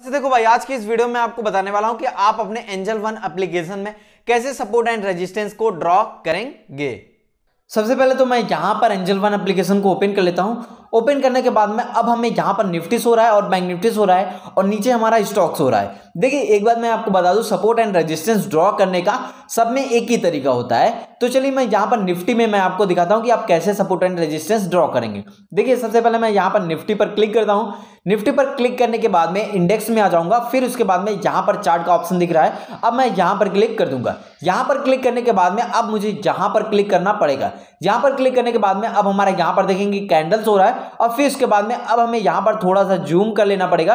देखो भाई, आज की इस वीडियो में आपको बताने वाला हूं कि आप अपने एंजल वन एप्लीकेशन में कैसे सपोर्ट एंड रेजिस्टेंस को ड्रॉ करेंगे। सबसे पहले तो मैं यहां पर एंजल वन एप्लीकेशन को ओपन कर लेता हूं। ओपन करने के बाद में अब हमें यहां पर निफ्टी हो रहा है और बैंक निफ्टी हो रहा है और नीचे हमारा स्टॉक्स हो रहा है। देखिए एक बात मैं आपको बता दूं, सपोर्ट एंड रेजिस्टेंस ड्रॉ करने का सब में एक ही तरीका होता है। तो चलिए मैं यहां पर निफ्टी में मैं आपको दिखाता हूं कि आप कैसे सपोर्ट एंड रेजिस्टेंस ड्रॉ करेंगे। देखिए सबसे पहले मैं यहां पर निफ्टी पर क्लिक करता हूं। निफ्टी पर क्लिक करने के बाद में इंडेक्स में आ जाऊंगा, फिर उसके बाद में यहां पर चार्ट का ऑप्शन दिख रहा है। अब मैं यहां पर क्लिक कर दूंगा। यहां पर क्लिक करने के बाद में अब मुझे यहां पर क्लिक करना पड़ेगा। यहां पर क्लिक करने के बाद में अब हमारे यहां पर देखेंगे कैंडल्स हो रहा है और फिर उसके बाद में अब हमें यहां पर थोड़ा सा जूम कर लेना पड़ेगा।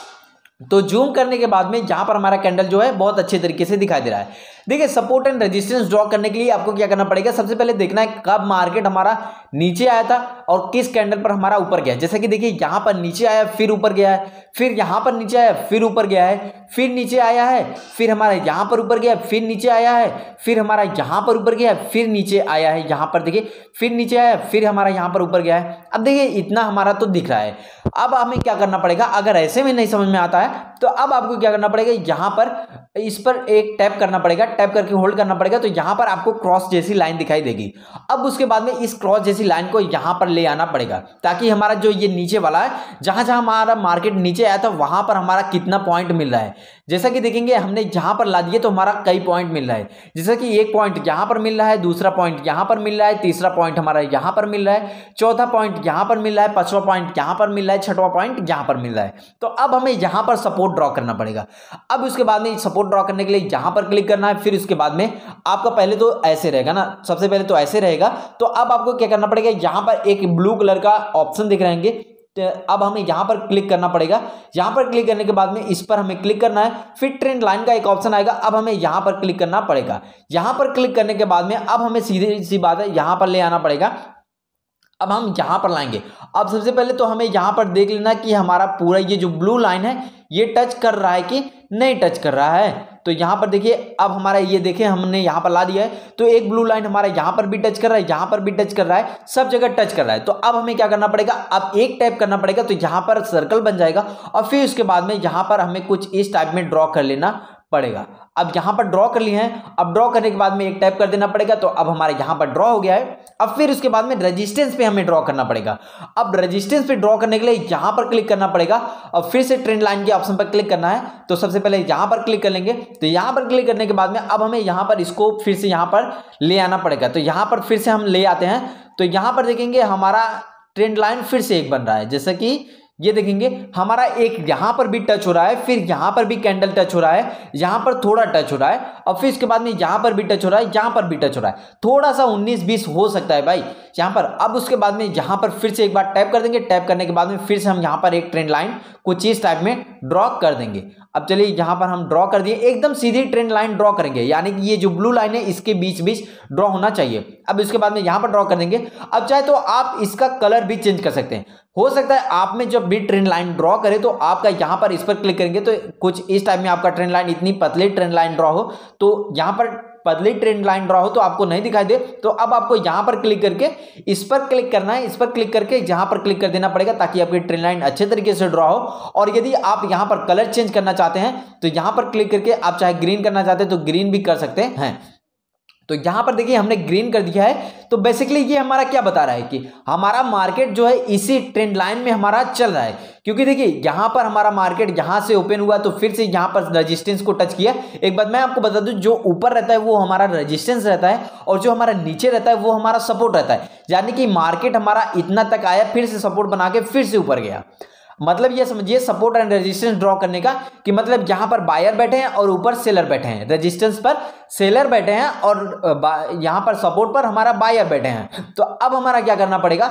तो जूम करने के बाद में यहां पर हमारा कैंडल जो है बहुत अच्छे तरीके से दिखाई दे रहा है। देखिए सपोर्ट एंड रेजिस्टेंस ड्रॉ करने के लिए आपको क्या करना पड़ेगा, सबसे पहले देखना है कब मार्केट हमारा नीचे आया था और किस कैंडल पर हमारा ऊपर गया। जैसे कि देखिए यहां पर नीचे आया फिर ऊपर गया है, फिर यहां पर नीचे आया फिर ऊपर गया है, फिर नीचे आया है, फिर हमारा यहां पर ऊपर गया, फिर नीचे आया है, फिर हमारा यहां पर ऊपर गया, फिर नीचे आया है, यहां पर देखिए फिर नीचे आया, फिर हमारा यहां पर ऊपर गया है। अब देखिए इतना हमारा तो दिख रहा है। अब हमें क्या करना पड़ेगा, अगर ऐसे में नहीं समझ में आता है तो अब आपको क्या करना पड़ेगा, यहां पर इस पर एक टैप करना पड़ेगा, टैप करके होल्ड करना पड़ेगा। तो यहां पर आपको क्रॉस जैसी लाइन दिखाई देगी। अब उसके बाद में इस क्रॉस जैसी लाइन को यहां पर ले आना पड़ेगा ताकि हमारा जो ये नीचे वाला है, जहां जहां हमारा मार्केट नीचे आया था वहां पर हमारा कितना पॉइंट मिल रहा है। जैसा कि देखेंगे हमने यहां पर ला दिए तो हमारा कई पॉइंट मिल रहा है। जैसा कि एक पॉइंट यहां पर मिल रहा है, दूसरा पॉइंट यहां पर मिल रहा है, तीसरा पॉइंट हमारा यहां पर मिल रहा है, चौथा पॉइंट यहां पर मिल रहा है, पांचवा पॉइंट यहां पर मिल रहा है, छठवां पॉइंट यहां पर मिल रहा है। तो अब हमें यहां पर सपोर्ट ड्रॉ करना पड़ेगा। अब उसके बाद में सपोर्ट ड्रॉ करने के लिए यहां पर क्लिक करना है। फिर उसके बाद में आपका पहले तो ऐसे रहेगा ना, सबसे पहले तो ऐसे रहेगा। तो अब आपको क्या करना पड़ेगा, यहां पर एक ब्लू कलर का ऑप्शन दिख रहेंगे, तो अब हमें यहां पर क्लिक करना पड़ेगा। यहां पर क्लिक करने के बाद में इस पर हमें क्लिक करना है। फिर ट्रेंड लाइन का एक ऑप्शन आएगा, अब हमें यहां पर क्लिक करना पड़ेगा। यहां पर क्लिक करने के बाद में अब हमें सीधी सी बात है यहां पर ले आना पड़ेगा। अब हम यहां पर लाएंगे। अब सबसे पहले तो हमें यहां पर देख लेना कि हमारा पूरा ये जो ब्लू लाइन है ये टच कर रहा है कि नहीं टच कर रहा है। तो यहां पर देखिए अब हमारा ये देखें हमने यहां पर ला दिया है, तो एक ब्लू लाइन हमारा यहां पर भी टच कर रहा है, यहां पर भी टच कर रहा है, सब जगह टच कर रहा है। तो अब हमें क्या करना पड़ेगा, अब एक टैप करना पड़ेगा तो यहां पर सर्कल बन जाएगा और फिर उसके बाद में यहां पर हमें कुछ इस टाइप में ड्रॉ कर लेना पड़ेगा। अब यहां पर ड्रॉ कर लिए हैं। अब ड्रॉ करने के बाद में एक टैप कर देना पड़ेगा, तो अब हमारे यहां पर ड्रॉ हो गया है। अब फिर उसके बाद में रेजिस्टेंस पे हमें ड्रॉ करना पड़ेगा। अब रेजिस्टेंस पे ड्रॉ करने के लिए यहां पर क्लिक करना पड़ेगा और फिर से ट्रेंड लाइन के ऑप्शन पर क्लिक करना है। तो सबसे पहले यहां पर क्लिक कर लेंगे। तो यहां पर क्लिक करने के बाद में अब हमें यहां पर इसको फिर से यहां पर ले आना पड़ेगा। तो यहां पर फिर से हम ले आते हैं। तो यहां पर देखेंगे हमारा ट्रेंड लाइन फिर से एक बन रहा है। जैसे कि ये देखेंगे हमारा एक यहां पर भी टच हो रहा है, फिर यहां पर भी कैंडल टच हो रहा है, यहां पर थोड़ा टच हो रहा है और फिर इसके बाद में यहां पर भी टच हो रहा है, यहां पर भी टच हो रहा है। थोड़ा सा 19-20 हो सकता है भाई यहां पर। अब उसके बाद में यहां पर फिर से एक बार टैप कर देंगे। टैप करने के बाद में फिर से हम यहां पर एक ट्रेंड लाइन कुछ इस टाइप में ड्रॉ कर देंगे। अब चलिए यहां पर हम ड्रॉ कर दिए, एकदम सीधी ट्रेंड लाइन ड्रॉ करेंगे, यानी कि ये जो ब्लू लाइन है इसके बीच बीच ड्रॉ होना चाहिए। अब इसके बाद में यहां पर ड्रॉ कर देंगे। अब चाहे तो आप इसका कलर भी चेंज कर सकते हैं। हो सकता है आप में जब भी ट्रेंड लाइन ड्रॉ करें तो आपका यहां पर इस पर क्लिक करेंगे तो कुछ इस टाइप में आपका ट्रेंड लाइन, इतनी पतली ट्रेंड लाइन ड्रॉ हो, तो यहां पर पतली ट्रेंड लाइन ड्रॉ हो तो आपको नहीं दिखाई दे। तो अब आपको यहां पर क्लिक करके इस पर क्लिक करना है, इस पर क्लिक करके यहां पर क्लिक कर देना पड़ेगा ताकि आपकी ट्रेंड लाइन अच्छे तरीके से ड्रॉ हो। और यदि आप यहां पर कलर चेंज करना चाहते हैं तो यहां पर क्लिक करके आप चाहे ग्रीन करना चाहते हैं तो ग्रीन भी कर सकते हैं। तो यहां पर देखिए हमने ग्रीन कर दिया है। तो बेसिकली ये हमारा क्या बता रहा है कि हमारा मार्केट जो है इसी ट्रेंड लाइन में हमारा चल रहा है। क्योंकि देखिए यहां पर हमारा मार्केट यहां से ओपन हुआ तो फिर से यहां पर रेजिस्टेंस को टच किया। एक बात मैं आपको बता दूं, जो ऊपर रहता है वो हमारा रेजिस्टेंस रहता है और जो हमारा नीचे रहता है वो हमारा सपोर्ट रहता है। यानी कि मार्केट हमारा इतना तक आया, फिर से सपोर्ट बना के फिर से ऊपर गया। मतलब ये समझिए सपोर्ट एंड रेजिस्टेंस ड्रॉ करने का कि मतलब यहां पर बायर बैठे हैं और ऊपर सेलर बैठे हैं, रेजिस्टेंस पर सेलर बैठे हैं और यहां पर सपोर्ट पर हमारा बायर बैठे हैं। तो अब हमारा क्या करना पड़ेगा,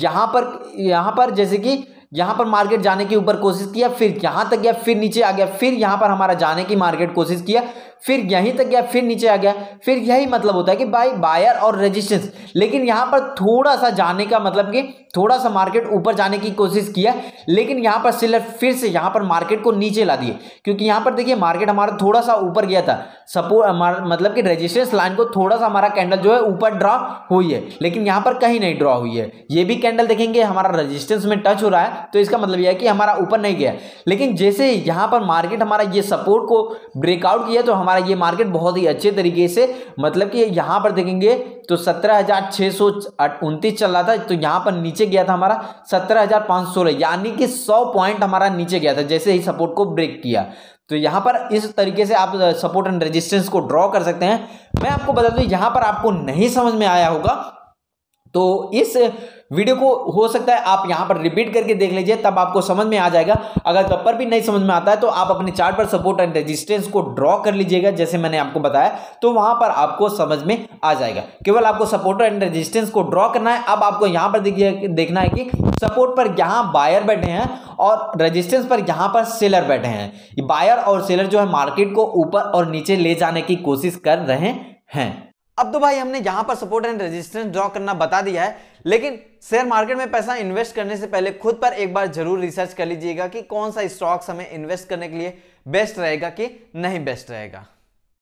यहां पर जैसे कि यहां पर मार्केट जाने की ऊपर कोशिश किया, फिर यहां तक गया, फिर नीचे आ गया, फिर यहां पर हमारा जाने की मार्केट कोशिश किया, फिर यहीं तक गया, फिर नीचे आ गया। फिर यही मतलब होता है कि भाई बायर और रेजिस्टेंस, लेकिन यहां पर थोड़ा सा जाने का मतलब कि थोड़ा सा मार्केट ऊपर जाने की कोशिश किया, लेकिन यहां पर सेलर फिर से यहां पर मार्केट को नीचे ला दिए, क्योंकि यहां पर देखिए मार्केट हमारा थोड़ा सा ऊपर गया था, सपोर्ट मतलब कि रेजिस्टेंस लाइन को थोड़ा सा हमारा कैंडल जो है ऊपर ड्रॉ हुई है, लेकिन यहां पर कहीं नहीं ड्रॉ हुई है। ये भी कैंडल देखेंगे हमारा रेजिस्टेंस में टच हो रहा है, तो इसका मतलब यह है कि हमारा ऊपर नहीं गया। लेकिन जैसे यहां पर मार्केट हमारा ये सपोर्ट को ब्रेकआउट किया, तो हमारा ये मार्केट बहुत ही अच्छे तरीके से, मतलब कि यहां पर देखेंगे तो 17,629 चल रहा था, तो यहां पर नीचे गया था हमारा 17,516, यानी कि 100 पॉइंट हमारा नीचे गया था जैसे ही सपोर्ट को ब्रेक किया। तो यहां पर इस तरीके से आप सपोर्ट एंड रेजिस्टेंस को ड्रॉ कर सकते हैं। मैं आपको बता दूं, यहां पर आपको नहीं समझ में आया होगा तो इस वीडियो को हो सकता है आप यहां पर रिपीट करके देख लीजिए, तब आपको समझ में आ जाएगा। अगर तब पर भी नहीं समझ में आता है तो आप अपने चार्ट पर सपोर्ट एंड रेजिस्टेंस को ड्रॉ कर लीजिएगा जैसे मैंने आपको बताया, तो वहां पर आपको समझ में आ जाएगा। केवल आपको सपोर्ट एंड रेजिस्टेंस को ड्रॉ करना है। अब आपको यहां पर देखना है कि सपोर्ट पर यहां बायर बैठे हैं और रेजिस्टेंस पर यहां पर सेलर बैठे हैं। बायर और सेलर जो है मार्केट को ऊपर और नीचे ले जाने की कोशिश कर रहे हैं। अब तो भाई हमने यहां पर सपोर्ट एंड रेजिस्टेंस ड्रॉ करना बता दिया है, लेकिन शेयर मार्केट में पैसा इन्वेस्ट करने से पहले खुद पर एक बार जरूर रिसर्च कर लीजिएगा कि कौन सा स्टॉक्स हमें इन्वेस्ट करने के लिए बेस्ट रहेगा कि नहीं बेस्ट रहेगा।